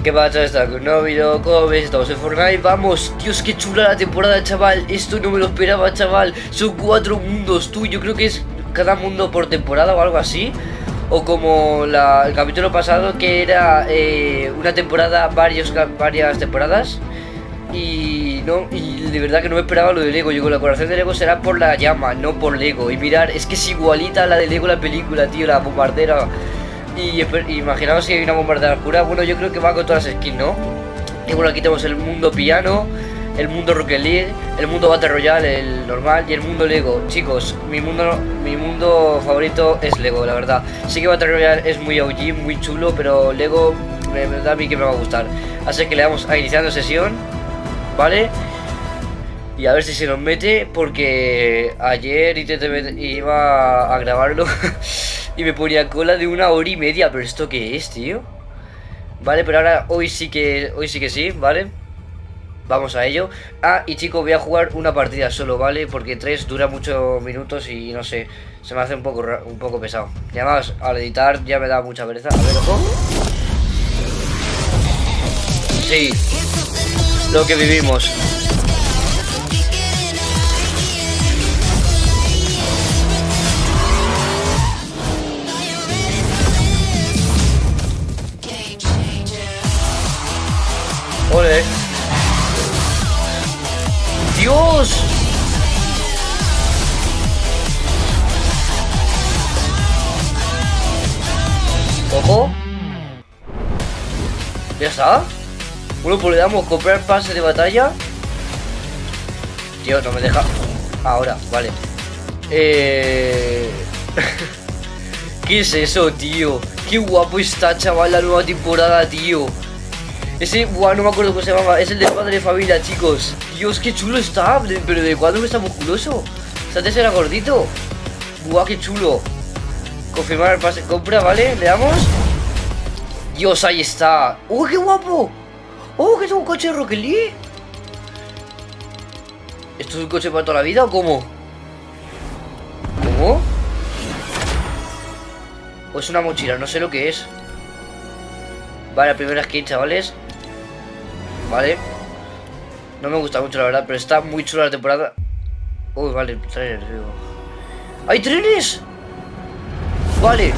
¿Qué pasa? Está con un nuevo video, como ves, estamos en Fortnite. Vamos, Dios, qué chula la temporada, chaval. Esto no me lo esperaba, chaval. Son 4 mundos, tú. Yo creo que es cada mundo por temporada o algo así. O como el capítulo pasado, que era una temporada, varias temporadas. Y no, y de verdad que no me esperaba lo de Lego. Yo con la colaboración de Lego será por la llama, no por Lego. Y mirar, es que es igualita a la de Lego la película, tío, la bombardera. Y imaginaos si hay una bombardera oscura. Bueno, yo creo que va con todas las skins, ¿no? Y bueno, aquí tenemos el mundo piano, el mundo Rocket League, el mundo Battle Royale, el normal y el mundo Lego. Chicos, mi mundo favorito es Lego, la verdad. Sí que Battle Royale es muy OG, muy chulo, pero Lego me da a mí que me va a gustar. Así que le damos a iniciando sesión, ¿vale? Y a ver si se nos mete, porque ayer iba a grabarlo y me ponía cola de 1 hora y media. Pero ¿esto qué es, tío? Vale, pero ahora hoy sí que sí, ¿vale? Vamos a ello. Ah, y chicos, voy a jugar una partida solo, ¿vale? Porque 3 dura muchos minutos y no sé, se me hace un poco pesado. Y además, al editar ya me da mucha pereza. A ver, ojo. Sí, lo que vivimos. ¡Ole! ¡Dios! ¡Ojo! ¿Ya está? Bueno, pues le damos comprar pase de batalla. Tío, no me deja. Ahora, vale. ¿Qué es eso, tío? Qué guapo está, chaval, la nueva temporada, tío. Ese, buah, no me acuerdo cómo se llamaba. Es el de Padre de Familia, chicos. Dios, qué chulo está. Pero ¿de cuándo está musculoso? O sea, antes era gordito. Buah, qué chulo. Confirmar el pase de compra, ¿vale? Le damos. Dios, ahí está. ¡Oh, qué guapo! ¡Oh, que es un coche de Rocket League! ¿Esto es un coche para toda la vida o cómo? ¿Cómo? ¿O es una mochila? No sé lo que es. Vale, la primera skin, chavales. Vale. No me gusta mucho, la verdad, pero está muy chula la temporada. Uy, vale, trenes. ¡Hay trenes! Vale.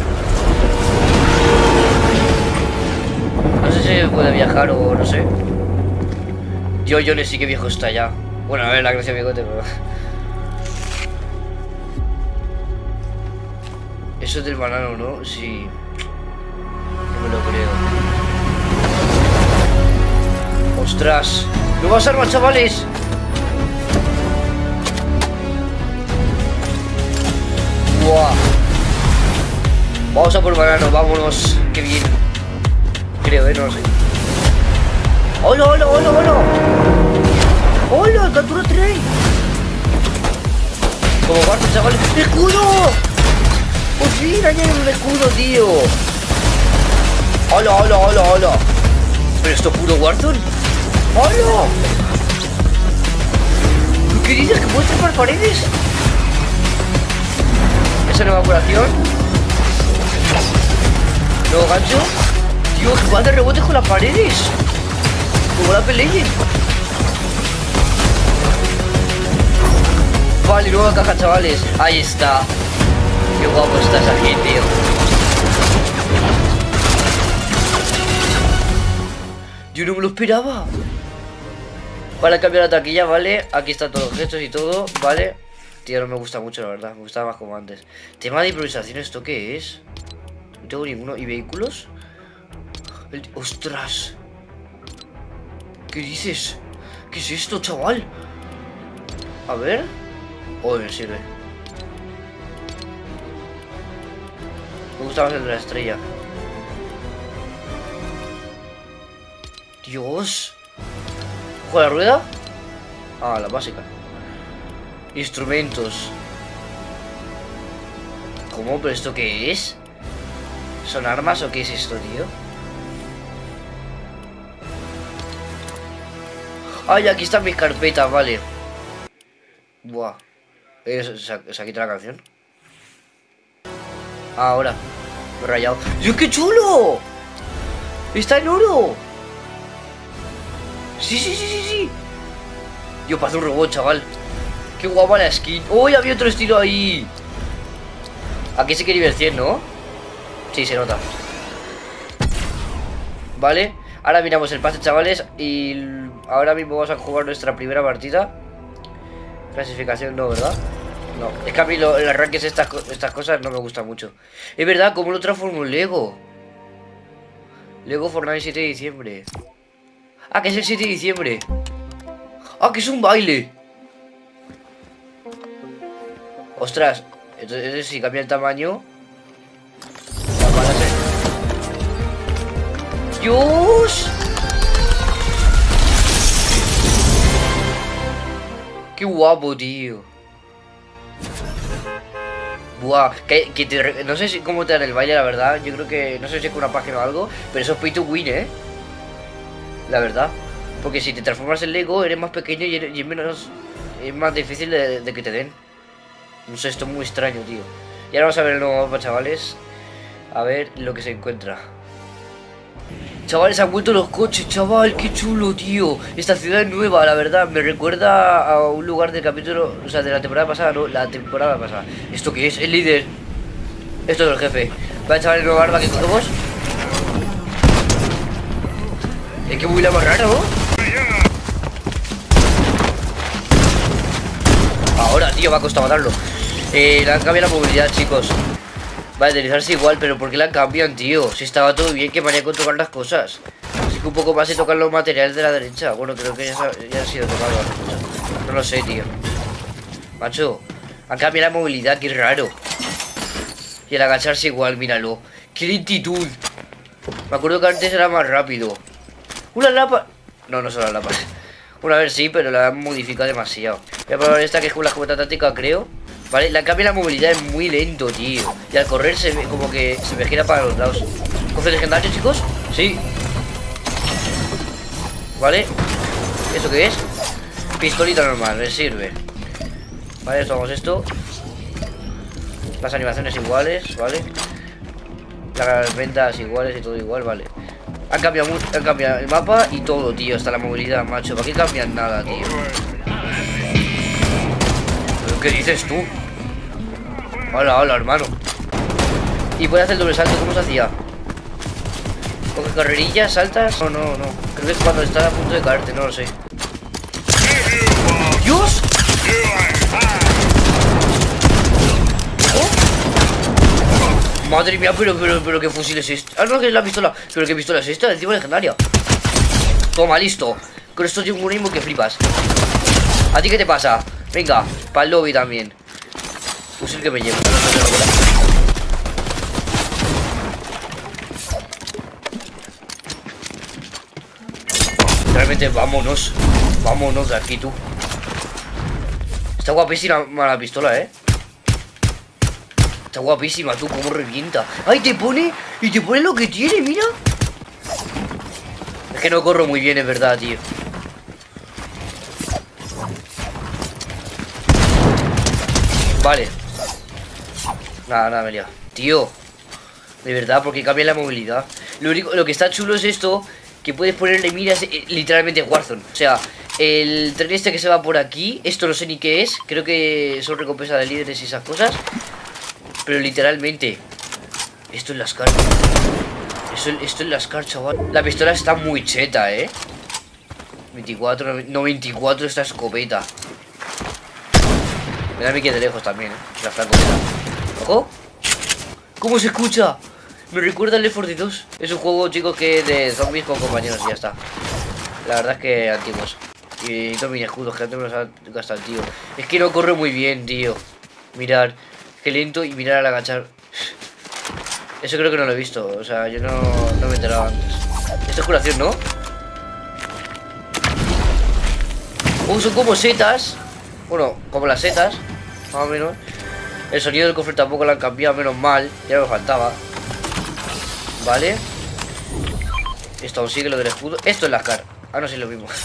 No sé si se puede viajar o no sé. Yo no sé qué viejo está ya. Bueno, a ver, la gracia bigote, pero... Eso es del banano, ¿no? Sí. No me lo creo. ¡Ostras! ¡Nuevas armas, chavales! ¡Buah! Vamos a por banano, vámonos. ¡Qué bien! Creo, no lo sé. ¡Hola, hola, hola, hola! ¡Hola! ¡Captura 3! Como cuarto, chavales. ¡Escudo! ¡Por fin añaden un escudo, tío! ¡Hola, hola, hola, hola! ¿Pero esto es puro Warzone? ¡Hola! ¿Qué dices? ¿Que puedes trepar paredes? ¿Esa nueva curación? ¿Nuevo gancho? Tío, que va de rebote con las paredes. Como la pelee. Vale, nueva caja, chavales. Ahí está. Qué guapo está esa gente, tío. Yo no me lo esperaba. Para cambiar la taquilla, ¿vale? Aquí están todos los gestos y todo, ¿vale? Tío, no me gusta mucho, la verdad. Me gustaba más como antes. Tema de improvisación, ¿esto qué es? No tengo ninguno. ¿Y vehículos? ¡Ostras! ¿Qué dices? ¿Qué es esto, chaval? A ver. Oh, me sirve. Me gusta más el de la estrella. Dios. ¿Ojo a la rueda? Ah, la básica. Instrumentos. ¿Cómo? ¿Pero esto qué es? ¿Son armas o qué es esto, tío? Ay, aquí están mis carpetas, vale. Buah. ¿Se ha quitado la canción? Ahora. Me he rayado. ¡Dios, qué chulo! ¡Está en oro! Sí, sí, sí, sí, sí. Dios, parece un robot, chaval. Qué guapa la skin. ¡Uy! Había otro estilo ahí. Aquí sí que nivel 100, ¿no? Sí, se nota. Vale. Ahora miramos el pase, chavales. Y ahora mismo vamos a jugar nuestra primera partida. Clasificación no, ¿verdad? No. Es que a mí el arranque es estas cosas no me gusta mucho. Es verdad, ¿cómo lo transformo en Lego? Lego Fortnite 7 de diciembre. Ah, que es el 7 de diciembre. Ah, que es un baile. Ostras. Entonces si cambia el tamaño. Van a ser... ¡Dios! ¡Qué guapo, tío! Buah, no sé cómo te dan el baile, la verdad. Yo creo que, no sé si es con una página o algo, pero eso es pay to win, la verdad. Porque si te transformas en Lego, eres más pequeño y es menos... Es más difícil de que te den. No sé, esto es muy extraño, tío. Y ahora vamos a ver el nuevo mapa, chavales. A ver lo que se encuentra. Chavales, han vuelto los coches, chaval, qué chulo, tío. Esta ciudad es nueva, la verdad. Me recuerda a un lugar del capítulo, o sea, de la temporada pasada, no, la temporada pasada. ¿Esto qué es? El líder. Esto es el jefe. Vale, chavales, nueva arma que cogemos. Es que muy la más rara, ¿no? Ahora, tío, me ha costado matarlo. Le han cambiado la movilidad, chicos. Vale, deslizarse igual, pero ¿por qué la cambian, tío? Si estaba todo bien, que manía con tocar las cosas. Así que un poco más y tocar los materiales de la derecha. Bueno, creo que ya ha sido tocado. No lo sé, tío. Macho, han cambiado la movilidad, qué raro. Y el agacharse igual, míralo. ¡Qué lentitud! Me acuerdo que antes era más rápido. ¡Una lapa! No, no son las lapas. Una vez sí, pero la han modificado demasiado. Voy a probar esta que es con la escopeta táctica, creo. Vale, la cambia la movilidad es muy lento, tío. Y al correr se ve como que se me gira para los lados. ¿Cofre legendario, chicos? Sí. Vale. ¿Esto qué es? Pistolita normal, me sirve. Vale, tomamos esto. Las animaciones iguales, vale. Las ventas iguales y todo igual, vale. Han cambiado el mapa y todo, tío. Hasta la movilidad, macho. ¿Para qué cambian nada, tío? ¿Pero qué dices tú? Hola, hola, hermano. Y puedes hacer el doble salto, ¿cómo se hacía? ¿Coge carrerillas, saltas? No, no, no. Creo que es cuando estás a punto de caerte, no lo sé. ¡Dios! ¿Oh? Madre mía, pero qué fusil es este. Ah, no, que es la pistola. Pero qué pistola es esta, encima legendaria. Toma, listo. Con esto tengo un ritmo que flipas. ¿A ti qué te pasa? Venga, para el lobby también. Fusil que me llevo. Realmente vámonos. Vámonos de aquí, tú. Está guapísima la pistola, Está guapísima, tú, como revienta. ¡Ay, te pone! Y te pone lo que tiene, mira. Es que no corro muy bien, es verdad, tío. Vale. Nada, me he liado. Tío, de verdad, porque cambia la movilidad. Lo que está chulo es esto, que puedes ponerle miras literalmente en Warzone. O sea, el tren este que se va por aquí, esto no sé ni qué es. Creo que son recompensas de líderes y esas cosas. Pero literalmente, esto es la SCAR. Esto es la SCAR, chaval. La pistola está muy cheta, 24, no 24 esta escopeta. Me da a mí que de lejos también, la francotiradora. ¡Ojo! ¿Cómo se escucha? Me recuerda al Left 4 Dead 2. Es un juego, chicos, que es de zombies con compañeros y ya está. La verdad es que antiguos. Y todos mis escudos, que antes me los ha gastado el tío. Es que no corre muy bien, tío. Mirar, qué lento y mirar al agachar. Eso creo que no lo he visto. O sea, yo no me he enterado antes. Esto es curación, ¿no? Son como setas. Bueno, como las setas, más o menos. El sonido del cofre tampoco lo han cambiado, menos mal. Ya me faltaba. Vale. Esto aún sigue lo del escudo. Esto es la SCAR. Ah, no, sí, es lo mismo.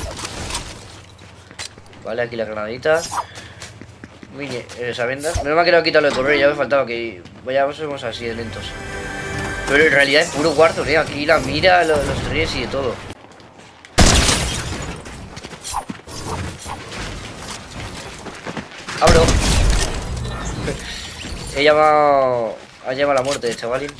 Vale, aquí la granadita. Mire, esa venda. Menos mal que no he quitado lo de correr, ya me faltaba que vayamos así de lentos. Pero en realidad es puro Warzone, Aquí la mira, los trenes y de todo. He llamado... Ha llamado a la muerte, chavalín.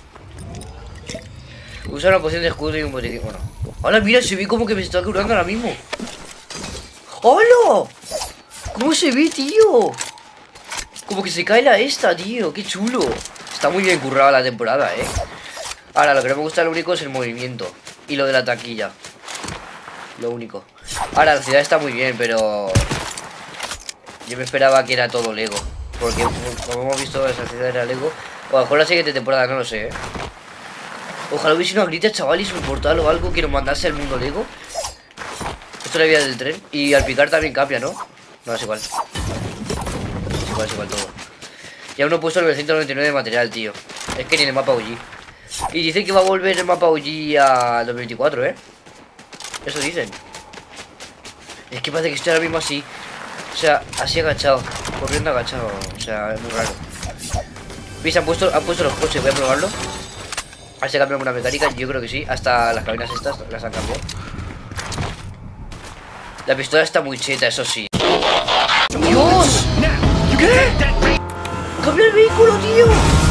Usa una poción de escudo y un botiquín. Bueno. ¡Hola! Mira, se ve como que me está curando ahora mismo. ¡Hola! ¿Cómo se ve, tío? Como que se cae la esta, tío. ¡Qué chulo! Está muy bien currada la temporada, Ahora, lo que no me gusta lo único es el movimiento. Y lo de la taquilla. Lo único. Ahora, la ciudad está muy bien, pero... Yo me esperaba que era todo Lego. Porque, como hemos visto, esa ciudad era Lego. O a lo mejor la siguiente temporada, no lo sé, Ojalá hubiese una grita, chaval, y su portal o algo que nos mandase al mundo Lego. Esto es la vía del tren. Y al picar también cambia, ¿no? No, es igual. Es igual todo. Ya uno puesto el 999 de material, tío. Es que ni en el mapa OG. Y dicen que va a volver el mapa OG a 2024, Eso dicen. Es que parece que estoy ahora mismo así. O sea, así agachado. Corriendo agachado. O sea, es muy raro. ¿Veis? Han puesto los coches. Voy a probarlo. A ver si cambian alguna mecánica. Yo creo que sí. Hasta las cabinas estas las han cambiado. La pistola está muy cheta, eso sí. ¡Dios! ¿Qué? ¡Cambia el vehículo, tío!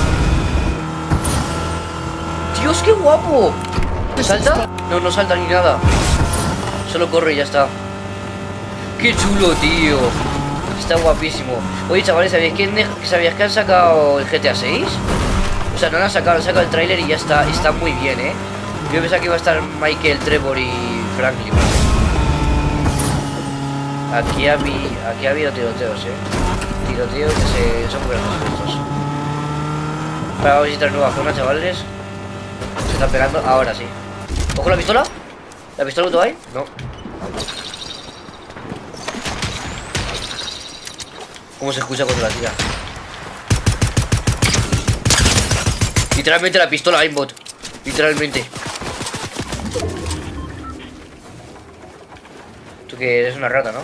¡Dios, qué guapo! ¿Salta? No, no salta ni nada. Solo corre y ya está. ¡Qué chulo, tío! Está guapísimo. Oye, chavales, ¿sabías que han sacado el GTA 6? O sea, no lo han sacado el tráiler y ya está. Está muy bien, Yo pensaba que iba a estar Michael, Trevor y Franklin. Aquí ha habido tiroteos, Tiroteos que son muy graciosos. Para visitar nueva zona, chavales. Se están pegando, ahora sí. ¿Cojo la pistola? ¿La pistola que tú hay? No. ¿Cómo se escucha cuando la tira? Literalmente la pistola aimbot. Literalmente. Tú que eres una rata, ¿no?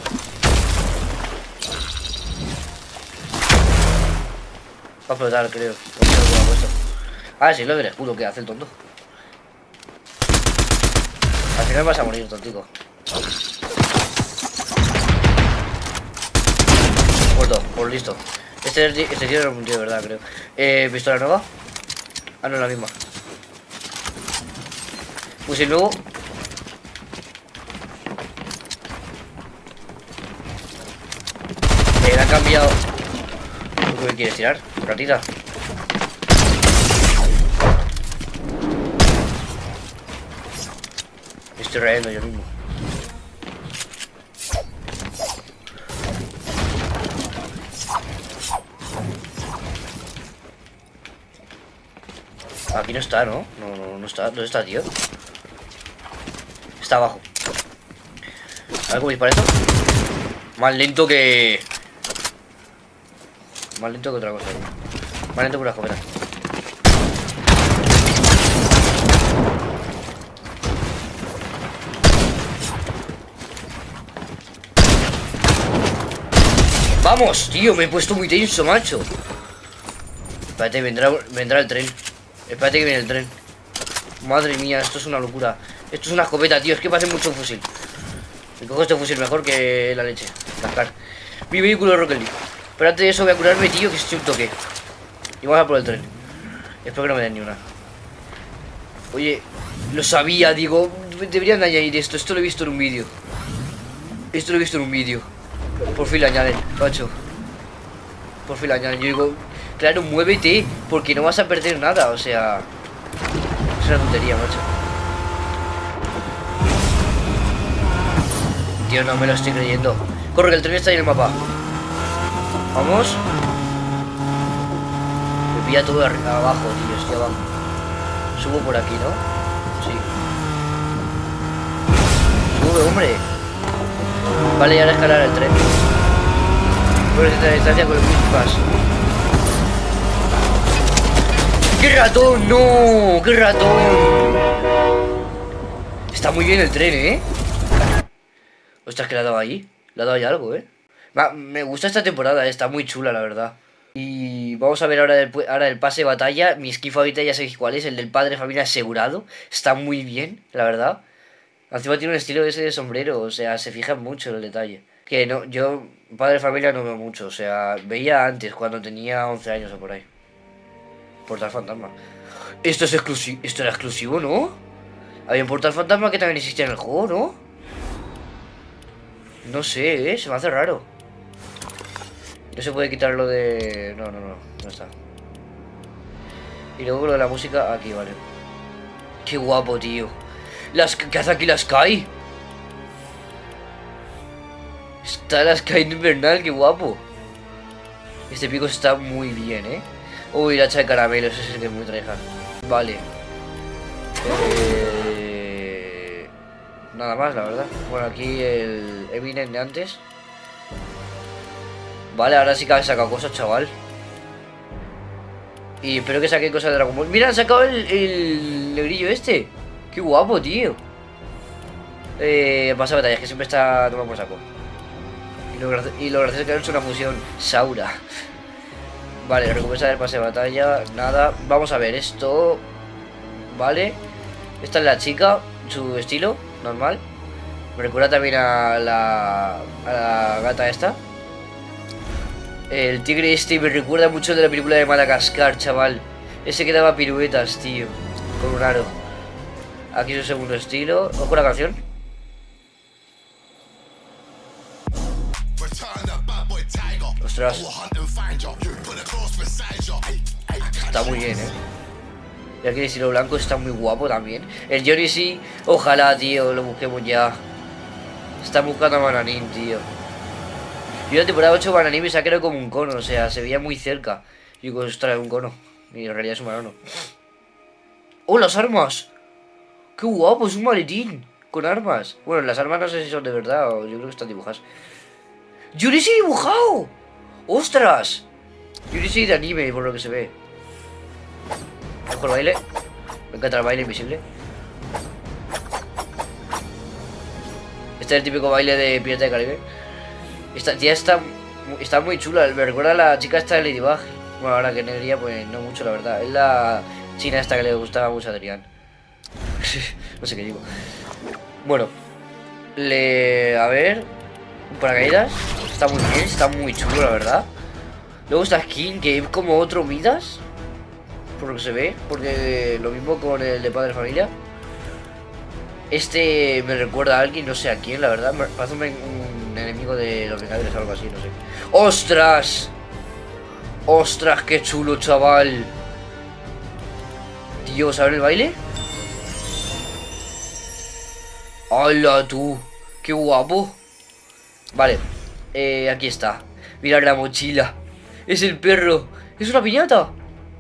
Va a explotar, creo. Ah, sí, lo del escudo que hace el tonto. Al final vas a morir, tontico. Muerto, por listo. Este tío era un tío de verdad, creo. ¿Pistola nueva? Ah, no es la misma. Fusil nuevo. Le han cambiado. ¿Tú qué quieres tirar? Ratita. Me estoy rayando yo mismo. Aquí no está, ¿no? No está. ¿Dónde está, tío? Está abajo. A ver cómo dispara esto. Más lento que... Más lento que otra cosa. Más lento que una escopeta. ¡Vamos, tío! Me he puesto muy tenso, macho. Espérate, vendrá el tren. Espérate que viene el tren. Madre mía, esto es una locura. Esto es una escopeta, tío. Es que parece mucho un fusil. Me cojo este fusil mejor que la leche. Cascar. Mi vehículo de Rocket League. Pero antes de eso voy a curarme, tío, que estoy un toque. Y vamos a por el tren. Espero que no me den ni una. Oye, lo sabía, digo. Deberían añadir esto. Esto lo he visto en un vídeo. Esto lo he visto en un vídeo. Por fin lo añaden, macho. Por fin lo añaden. Yo digo, claro, muévete, porque no vas a perder nada. O sea, es una tontería, macho. Tío, no me lo estoy creyendo. Corre, que el tren está ahí en el mapa. Vamos. Me pilla todo abajo, tío. Estoy abajo. Subo por aquí, ¿no? Sí. Sube, hombre. Vale, y ahora escalar el tren. Por esta distancia con el Quick Pass. ¡Qué ratón! ¡No! ¡Qué ratón! Está muy bien el tren, Ostras, que le ha dado ahí. Le ha dado ahí algo, Me gusta esta temporada, está muy chula, la verdad. Y vamos a ver ahora el pase de batalla. Mi skin favorita ya sabéis cuál es, el del padre de familia asegurado. Está muy bien, la verdad. Encima tiene un estilo ese de sombrero, o sea, se fijan mucho en el detalle. Que no, yo Padre de familia no veo mucho, o sea, veía antes cuando tenía 11 años o por ahí. Portal fantasma. Esto es exclusivo, esto era exclusivo, ¿no? Había un portal fantasma que también existía en el juego, ¿no? No sé, se me hace raro. No se puede quitar lo de... No está. Y luego lo de la música, aquí, vale. Qué guapo, tío. ¿Qué hace aquí la Sky? Está la Sky invernal, qué guapo. Este pico está muy bien, ¿eh? Uy, la hacha de caramelos, ese es el que es muy traija. Vale. Nada más, la verdad. Bueno, aquí el Eminem de antes. Vale, ahora sí que han sacado cosas, chaval. Y espero que saquen cosas de Dragon Ball. Mira, han sacado el negrillo este. Qué guapo, tío. Pasa batallas, que siempre está tomando por saco. Y lo gracioso es que han hecho una fusión Saura. Vale, recompensa del pase de batalla. Nada, vamos a ver esto. Vale. Esta es la chica, su estilo, normal. Me recuerda también a la gata esta. El tigre este me recuerda mucho de la película de Madagascar, chaval. Ese que daba piruetas, tío. Con un aro. Aquí su segundo estilo. Ojo la canción. Ostras. Está muy bien, Y aquí el estilo blanco está muy guapo también. El Johnny sí. Ojalá, tío, lo busquemos ya. Está buscando a Bananín, tío. Yo en la temporada 8 Bananín me saqué como un cono. O sea, se veía muy cerca. Y digo, ostras, un cono. Y en realidad es un banano. ¡Oh, las armas! ¡Qué guapo! Es un maletín con armas. Bueno, las armas no sé si son de verdad o yo creo que están dibujadas. ¡Yuri sí dibujado! ¡Ostras! Yuri sí de anime, por lo que se ve. Ojo el baile. Me encanta el baile invisible. Este es el típico baile de Pirata del Caribe. Esta tía está muy chula. Me recuerda a la chica esta de Ladybug. Bueno, ahora que negría, pues no mucho, la verdad. Es la china esta que le gustaba mucho a Adrián. No sé qué digo. Bueno. A ver. Paracaídas. Está muy bien, está muy chulo, la verdad. Luego esta skin que es como otro Midas. Por lo que se ve. Porque lo mismo con el de Padre de Familia. Este me recuerda a alguien, no sé a quién, la verdad. Me parece un enemigo de los Vengadores o algo así, no sé. ¡Ostras! ¡Ostras, qué chulo, chaval! Tío, ¿sabes el baile? ¡Hala, tú! ¡Qué guapo! Vale, aquí está. Mirad la mochila. Es el perro. Es una piñata.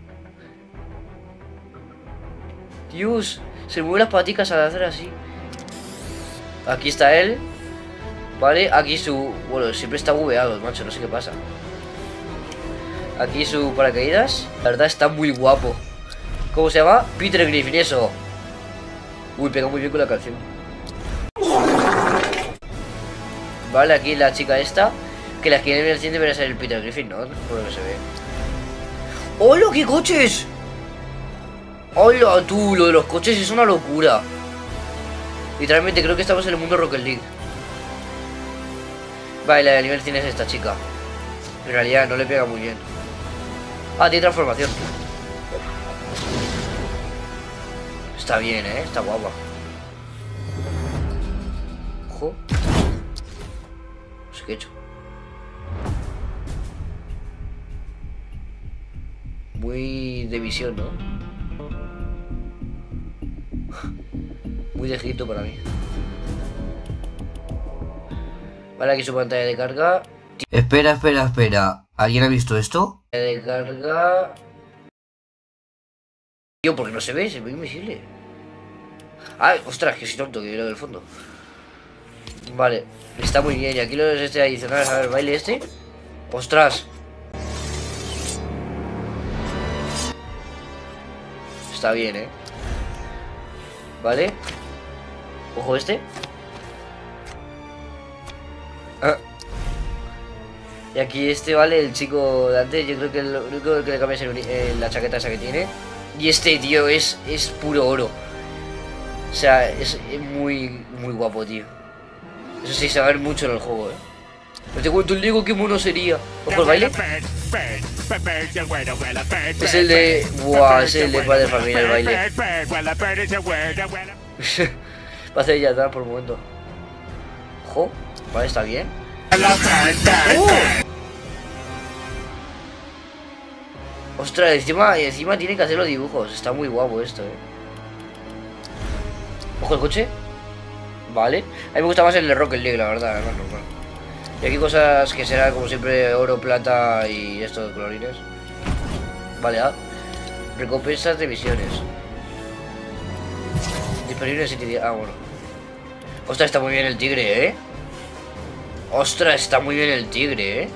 Dios, se mueven las paticas al hacer así. Aquí está él. Vale, aquí su... Bueno, siempre está bugueado, macho, no sé qué pasa. Aquí su paracaídas. La verdad está muy guapo. ¿Cómo se llama? Peter Griffin, eso. Uy, pega muy bien con la canción. Vale, aquí la chica esta. Que la quiere ver debería ser el Peter Griffin, ¿no? Por lo que se ve. ¡Hola, qué coches! ¡Hola, tú! Lo de los coches es una locura. Literalmente creo que estamos en el mundo Rocket League. Vale, la de nivel 100 es esta chica. En realidad no le pega muy bien. Ah, tiene transformación. Está bien, está guapa. Ojo. No sé qué he hecho. Muy de visión, ¿no? Muy de Egipto para mí. Vale, aquí su pantalla de carga. Espera. ¿Alguien ha visto esto? De carga. Tío, porque no se ve, se ve invisible. Ah, ostras, que soy tonto, que veo del fondo. Vale, está muy bien. Y aquí los adicionales, a ver, baile este. Ostras. Está bien, Vale. Ojo este. Y aquí este, vale, el chico de antes. Yo creo que lo único que le cambia es la chaqueta esa que tiene. Y este, tío, es puro oro. O sea, es muy guapo, tío. Eso sí, se va a ver mucho en el juego, No te cuento el Lego, qué mono sería. Ojo el baile. Es el de... Buah, es el de Padre de Familia el baile. Va a hacer ya atrás por un momento. Ojo, vale, está bien. Ostras, encima tiene que hacer los dibujos. Está muy guapo esto, Ojo el coche. Vale. A mí me gusta más el de Rocket League, la verdad, es más normal. Y aquí cosas que serán como siempre oro, plata y esto de colorines. Vale, recompensas de misiones. Disponible en 7 días. Ah, bueno. Ostras, está muy bien el tigre, Ostras, está muy bien el tigre,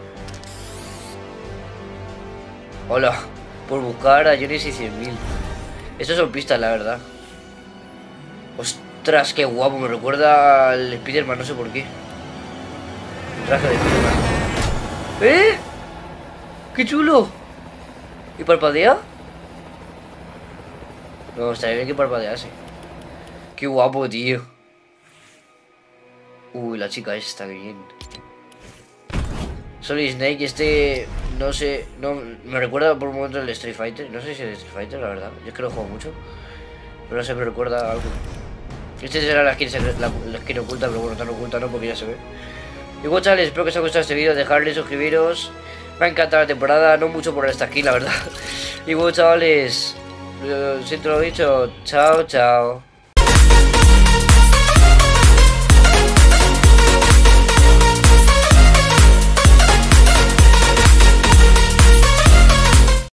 Hola, por buscar a Johnny 100.000. Estos son pistas, la verdad. Ostras, qué guapo, me recuerda al Spiderman, no sé por qué. El traje de Spiderman. ¡Qué chulo! ¿Y parpadea? No, estaría bien que parpadease. Qué guapo, tío. Uy, la chica esta, qué bien. Solid Snake, este... No sé, no... Me recuerda por un momento el Street Fighter. No sé si es el Street Fighter, la verdad. Yo es que lo juego mucho. Pero no sé, me recuerda algo. Este será la skin oculta, pero bueno, tan oculta no, porque ya se ve. Y bueno, chavales, espero que os haya gustado este vídeo. Dejadle, suscribiros. Me ha encantado la temporada, no mucho por esta skin, la verdad. Y bueno, chavales, siento lo dicho. Chao, chao.